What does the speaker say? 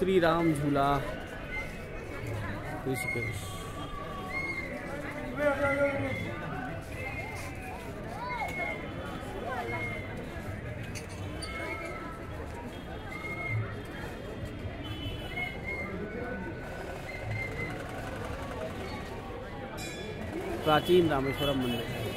श्री राम झूला ऋषिकेश। प्राचीन रामेश्वरम मंदिर है।